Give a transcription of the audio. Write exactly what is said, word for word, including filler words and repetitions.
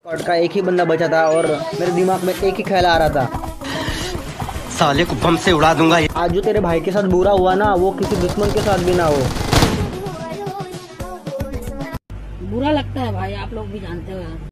Squad का एक ही बंदा बचा था और मेरे दिमाग में एक ही ख्याल आ रहा था, साले को बम से उड़ा दूंगा। आज जो तेरे भाई के साथ बुरा हुआ ना, वो किसी दुश्मन के साथ भी ना हो। बुरा लगता है भाई, आप लोग भी जानते हो यार।